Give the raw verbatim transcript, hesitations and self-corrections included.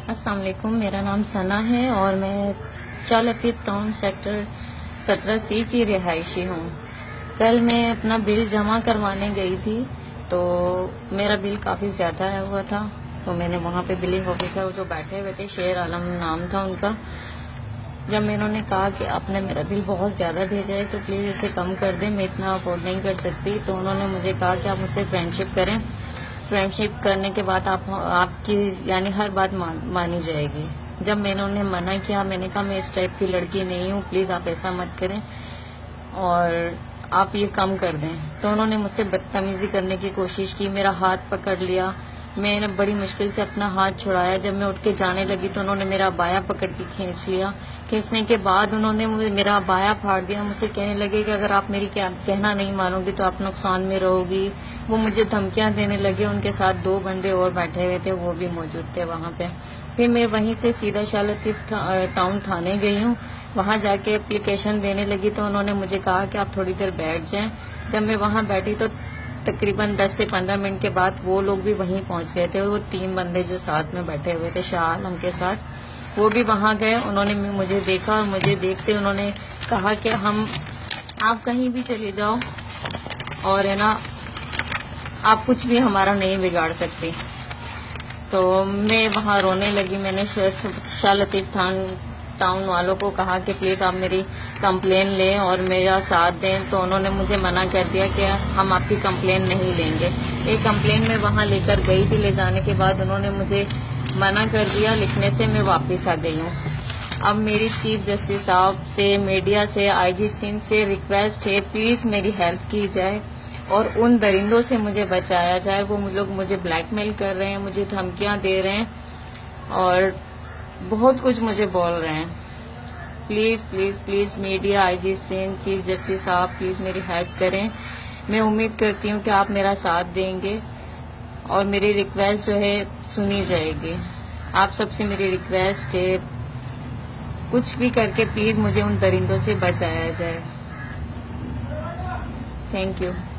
अस्सलाम वालेकुम, मेरा नाम सना है और मैं शाह लतीफ़ टाउन सेक्टर सत्रह सी की रिहायशी हूँ। कल मैं अपना बिल जमा करवाने गई थी तो मेरा बिल काफ़ी ज़्यादा आया हुआ था, तो मैंने वहाँ पे बिलिंग ऑफिसर जो बैठे हुए थे, शेर आलम नाम था उनका, जब मैं उन्होंने कहा कि आपने मेरा बिल बहुत ज़्यादा भेजा है तो प्लीज़ इसे कम कर दें, मैं इतना अफोर्ड नहीं कर सकती। तो उन्होंने मुझे कहा कि आप मुझसे फ्रेंडशिप करें, फ्रेंडशिप करने के बाद आप आपकी यानी हर बात मान, मानी जाएगी। जब मैंने उन्हें मना किया, मैंने कहा मैं इस टाइप की लड़की नहीं हूँ, प्लीज़ आप ऐसा मत करें और आप ये कम कर दें। तो उन्होंने मुझसे बदतमीजी करने की कोशिश की, मेरा हाथ पकड़ लिया, मैंने बड़ी मुश्किल से अपना हाथ छुड़ाया। जब मैं उठ के जाने लगी तो उन्होंने मेरा बाया पकड़ के खींच लिया। खींचने के बाद उन्होंने मुझे मेरा बाया फाड़ दिया, मुझसे कहने लगे कि अगर आप मेरी क्या कहना नहीं मानोगी तो आप नुकसान में रहोगी। वो मुझे धमकियां देने लगे। उनके साथ दो बंदे और बैठे हुए थे, वो भी मौजूद थे वहाँ पे। फिर मैं वहीं से सीधा शाह लतीफ़ टाउन थाने गई हूँ। वहाँ जाके एप्लीकेशन देने लगी तो उन्होंने मुझे कहा कि आप थोड़ी देर बैठ जाएं। जब मैं वहाँ बैठी तो तकरीबन दस से पंद्रह मिनट के बाद वो लोग भी वहीं पहुंच गए थे। वो तीन बंदे जो साथ में बैठे हुए थे शाह आलम के साथ, वो भी वहां गए। उन्होंने मुझे देखा और मुझे देखते उन्होंने कहा कि हम आप कहीं भी चले जाओ और है ना, आप कुछ भी हमारा नहीं बिगाड़ सकते। तो मैं वहां रोने लगी। मैंने शाह लतीफ़ टाउन वालों को कहा कि प्लीज़ आप मेरी कंप्लेन लें और मेरा साथ दें। तो उन्होंने मुझे मना कर दिया कि हम आपकी कंप्लेन नहीं लेंगे। एक कंप्लेन मैं वहां लेकर गई थी, ले जाने के बाद उन्होंने मुझे मना कर दिया। लिखने से मैं वापस आ गई हूँ। अब मेरी चीफ जस्टिस साहब से, मीडिया से, आईजी सिंध से रिक्वेस्ट है, प्लीज़ मेरी हेल्प की जाए और उन दरिंदों से मुझे बचाया जाए। वो लोग मुझे ब्लैकमेल कर रहे हैं, मुझे धमकियां दे रहे हैं और बहुत कुछ मुझे बोल रहे हैं। Please please please media, IG Sindh, chief justice साहब, प्लीज़ मेरी हेल्प करें। मैं उम्मीद करती हूँ कि आप मेरा साथ देंगे और मेरी रिक्वेस्ट जो है सुनी जाएगी। आप सबसे मेरी रिक्वेस्ट है, कुछ भी करके प्लीज़ मुझे उन दरिंदों से बचाया जाए। Thank you.